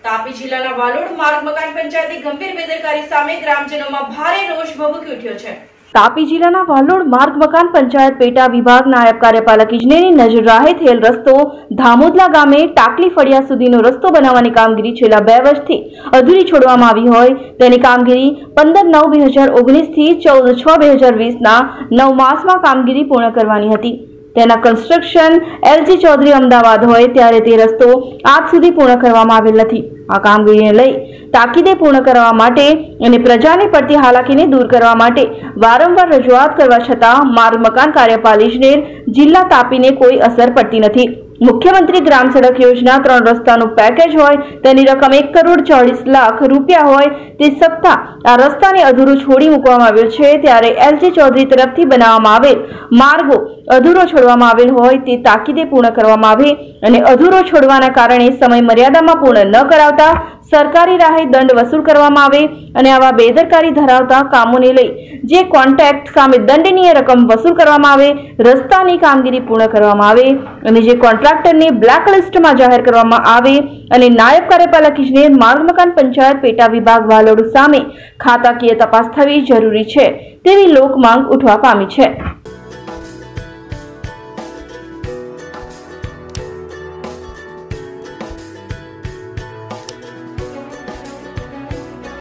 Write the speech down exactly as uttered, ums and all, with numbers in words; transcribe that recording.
તાપી જિલ્લાના વાલોડ માર્ગ મકાન પંચાયતની ગંભીર બેદરકારી સામે ગ્રામજનોમાં ભારે રોષ ભભૂકી ઉઠ્યો છે। તાપી જિલ્લાના વાલોડ માર્ગ મકાન પંચાયત પેટા વિભાગ નાયબ કાર્યપાલક ઇજનેરની નજર રાહે થયેલ રસ્તો ધામોદલા ગામે ટાકલી ફળિયા સુધીનો રસ્તો બનાવવાની કામગીરી છેલ્લા બે વર્ષથી અધૂરી છોડવામાં આવી હોય તેની કામગીરી પંદર નવ બે હજાર ઓગણીસ થી ચૌદ છ બે હજાર વીસ ના નવ માસમાં કામગીરી પૂર્ણ કરવાની હતી। તેના કન્સ્ટ્રક્શન એલજી ચૌધરી અમદાવાદ હોય ત્યારે તે રસ્તો આજ સુધી પૂર્ણ કરવામાં આવેલ નથી। આ કામગીરીને લઈ તાકીદે પૂર્ણ કરવા માટે અને પ્રજાને પડતી હાલાકીને દૂર કરવા માટે વારંવાર રજૂઆત કરવા છતાં માર્ગ મકાન કાર્યપાલ ઇજનેર જિલ્લા તાપીને કોઈ અસર પડતી નથી। મુખ્યમંત્રી ગ્રામ સડક યોજના ત્રણ રસ્તાનું પેકેજ હોય તેની રકમ એક કરોડ ચાલીસ લાખ રૂપિયા હોય તે છતાં આ રસ્તાને અધૂરું છોડી મૂકવામાં આવ્યો છે। ત્યારે એલજી ચૌધરી તરફથી બનાવવામાં આવેલ માર્ગો અધૂરો છોડવામાં આવેલ હોય તે તાકીદે પૂર્ણ કરવામાં આવે અને અધૂરો છોડવાના કારણે સમય મર્યાદામાં પૂર્ણ ન કરાવતા સરકારી રાહે દંડ વસૂલ કરવામાં આવે અને આવા બેદરકારી ધરાવતા કામોને લઈ જે કોન્ટ્રાક્ટ સામે દંડનીય રકમ વસૂલ કરવામાં આવે, રસ્તાની કામગીરી પૂર્ણ કરવામાં આવે અને જે કોન્ટ્રાક્ટરને બ્લેકલિસ્ટમાં જાહેર કરવામાં આવે અને નાયબ કાર્યપાલક ઇજનેર માર્ગ મકાન પંચાયત પેટા વિભાગ વાલોડ સામે ખાતાકીય તપાસ થવી જરૂરી છે તેવી લોક માંગ ઉઠવા પામી છે।